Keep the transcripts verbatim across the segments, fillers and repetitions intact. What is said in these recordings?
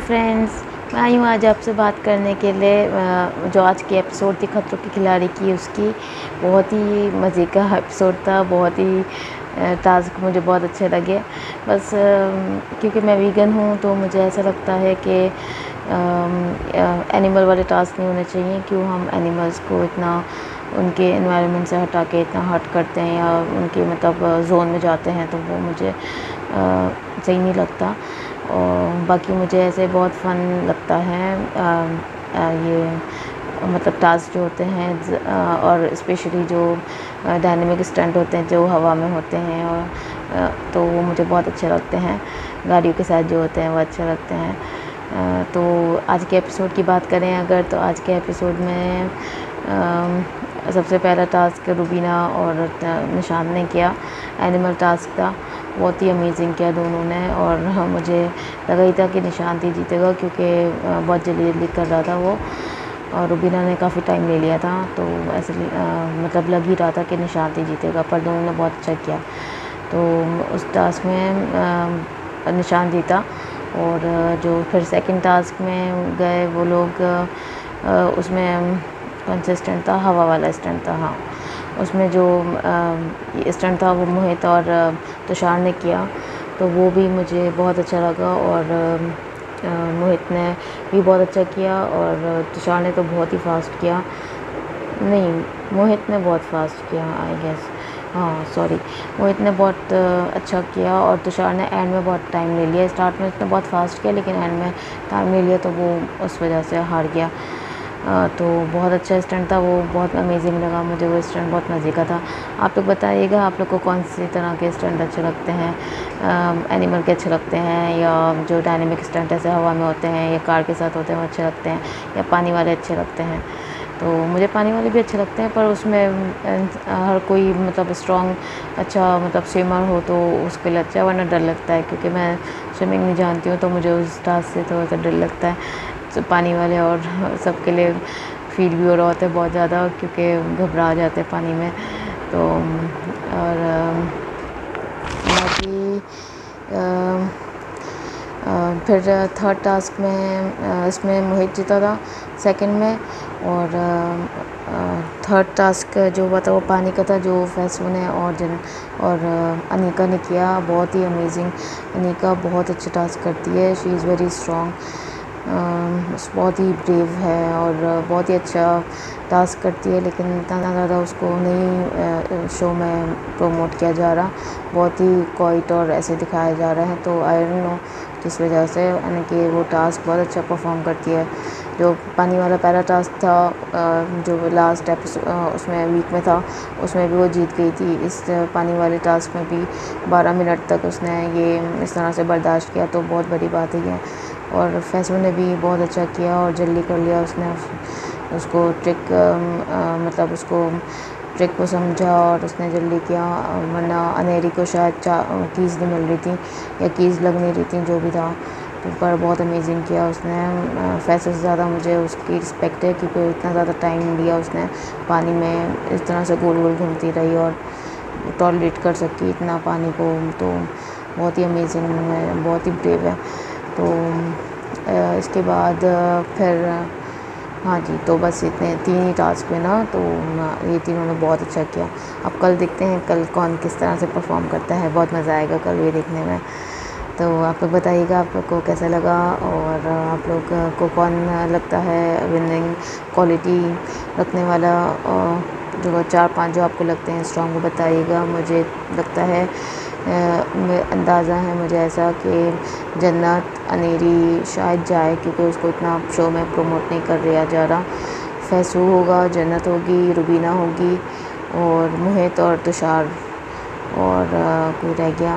Friends, मैं आई हूँ आज आपसे बात करने के लिए अ, जो आज की एपिसोड थी खतरों के खिलाड़ी की, उसकी बहुत ही मज़े का एपिसोड था। बहुत ही अ, टास्क मुझे बहुत अच्छे लगे। बस अ, क्योंकि मैं वीगन हूँ तो मुझे ऐसा लगता है कि एनिमल वाले टास्क नहीं होने चाहिए। क्यों हम एनिमल्स को इतना उनके एनवायरनमेंट से हटा के इतना हर्ट करते हैं या उनके मतलब जोन में जाते हैं, तो वो मुझे अ, सही नहीं लगता। और बाकी मुझे ऐसे बहुत फ़न लगता है आ, आ, ये मतलब टास्क जो होते हैं ज- आ, और स्पेशली जो डायनेमिक स्टंट होते हैं जो हवा में होते हैं, और आ, तो वो मुझे बहुत अच्छे लगते हैं। गाड़ियों के साथ जो होते हैं वो अच्छे लगते हैं। आ, तो आज के एपिसोड की बात करें अगर, तो आज के एपिसोड में आ, सबसे पहला टास्क रूबीना और निशान ने किया, एनिमल टास्क था। बहुत ही अमेजिंग किया दोनों ने, और हाँ, मुझे लगा ही था कि निशांत ही जीतेगा क्योंकि बहुत जल्दी जल्दी कर रहा था वो, और रुबीना ने काफ़ी टाइम ले लिया था। तो ऐसे मतलब लग ही रहा था कि निशांत ही जीतेगा, पर दोनों ने बहुत अच्छा किया। तो उस टास्क में आ, निशांत जीता। और जो फिर सेकंड टास्क में गए वो लोग, आ, उसमें कौन सा स्टंट था, हवा वाला स्टंट था। हाँ, उसमें जो स्टंट था वो मोहित और तुषार ने किया, तो वो भी मुझे बहुत अच्छा लगा। और अ, मोहित ने भी बहुत अच्छा किया और तुषार ने तो बहुत ही फास्ट किया। नहीं, मोहित ने बहुत फास्ट किया आई गेस। हाँ सॉरी, मोहित ने बहुत अ, अच्छा किया और तुषार ने एंड में बहुत टाइम ले लिया। स्टार्ट में उसने बहुत फास्ट किया लेकिन एंड में टाइम ले लिया, तो वो उस वजह से हार गया। अ, तो बहुत अच्छा स्टंट था वो, बहुत अमेजिंग लगा मुझे वो स्टंट, बहुत मज़े का था। आप लोग बताइएगा आप लोग को कौन सी तरह के स्टंट अच्छे लगते हैं, एनिमल के अच्छे लगते हैं या जो डायनेमिक स्टंट ऐसे हवा में होते हैं या कार के साथ होते हैं वो अच्छे लगते हैं, या पानी वाले अच्छे लगते हैं। तो मुझे पानी वाले भी अच्छे लगते हैं, पर उसमें अ, हर कोई मतलब स्ट्रॉन्ग अच्छा मतलब स्विमर हो तो उसके लिए अच्छा है, वरना डर लगता है क्योंकि मैं स्विमिंग नहीं जानती हूँ, तो मुझे उस टास्क से थोड़ा सा डर लगता है। तो पानी वाले और सबके लिए फील भी हो रहा होता है बहुत ज़्यादा, क्योंकि घबरा जाते हैं पानी में। तो और बाकी फिर थर्ड टास्क में अ, इसमें मोहित जीता था सेकंड में। और थर्ड टास्क जो हुआ था वो पानी का था, जो फैसू ने और जन और अ, अनिका ने किया। बहुत ही अमेजिंग, अनिका बहुत अच्छे टास्क करती है, शी इज़ वेरी स्ट्रॉन्ग, बहुत ही ब्रेव है और बहुत ही अच्छा टास्क करती है, लेकिन इतना ज़्यादा उसको नहीं शो में प्रमोट किया जा रहा, बहुत ही क्वाइट और ऐसे दिखाया जा रहा है। तो आई डोंट नो किस वजह से, यानी कि वो टास्क बहुत अच्छा परफॉर्म करती है। जो पानी वाला पहला टास्क था जो लास्ट एपिसोड उसमें वीक में था, उसमें भी वो जीत गई थी। इस पानी वाले टास्क में भी बारह मिनट तक उसने ये इस तरह से बर्दाश्त किया, तो बहुत बड़ी बात है ये। और फैसू ने भी बहुत अच्छा किया और जल्दी कर लिया उसने, उस, उसको ट्रिक मतलब उसको ट्रिक को समझा और उसने जल्दी किया, वरना अनेरी को शायद चा कीज़ नहीं मिल रही थी या कीज़ लग नहीं रही थी, जो भी था। तो पर बहुत अमेजिंग किया उसने। फैसू से ज़्यादा मुझे उसकी रिस्पेक्ट है क्योंकि इतना ज़्यादा टाइम लिया उसने पानी में, इस तरह से गोल गोल घूमती रही और टॉलरेट कर सकी इतना पानी को, तो बहुत ही अमेजिंग है, बहुत ही ब्रेव है। तो इसके बाद फिर हाँ जी, तो बस इतने तीन ही टास्क में ना, तो ये तीनों ने बहुत अच्छा किया। अब कल देखते हैं कल कौन किस तरह से परफॉर्म करता है, बहुत मज़ा आएगा कल ये देखने में। तो आप लोग बताइएगा आप लोग को कैसा लगा, और आप लोग को कौन लगता है विनिंग क्वालिटी रखने वाला, जो चार पांच जो आपको लगते हैं स्ट्रॉन्ग, वो बताइएगा। मुझे लगता है अंदाज़ा है मुझे ऐसा कि जन्नत अनेरी शायद जाए, क्योंकि उसको इतना शो में प्रमोट नहीं कर दिया जा रहा। फैसू होगा, जन्नत होगी, रुबीना होगी, और मोहित और तुषार, और आ, कोई रह गया,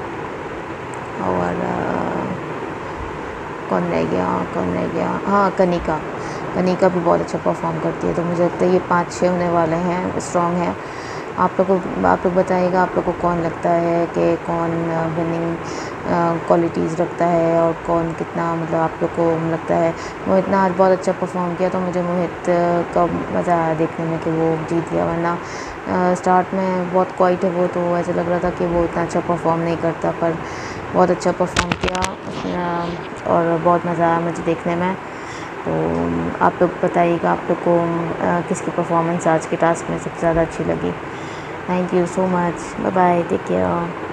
और आ, कौन रह गया कौन रह गया हाँ, कनिका। कनिका भी बहुत अच्छा परफॉर्म करती है, तो मुझे लगता है ये पाँच छः होने वाले हैं, स्ट्रॉन्ग है। आप लोग को आप लोग बताइएगा आप लोग को कौन लगता है कि कौन विनिंग क्वालिटीज़ रखता है और कौन कितना, मतलब आप लोग को लगता है। मोहित ने आज बहुत अच्छा परफॉर्म किया, तो मुझे मोहित का मज़ा आया देखने में कि वो जीत गया, वरना स्टार्ट में बहुत क्वाइट है वो, तो ऐसा लग रहा था कि वो इतना अच्छा परफॉर्म नहीं करता, पर बहुत अच्छा परफॉर्म किया उसने। और बहुत मज़ा आया मुझे देखने में। तो आप लोग बताइएगा आप लोग को किसकी परफॉर्मेंस आज के टास्क में सबसे ज़्यादा अच्छी लगी। Thank you so much, bye bye, take care.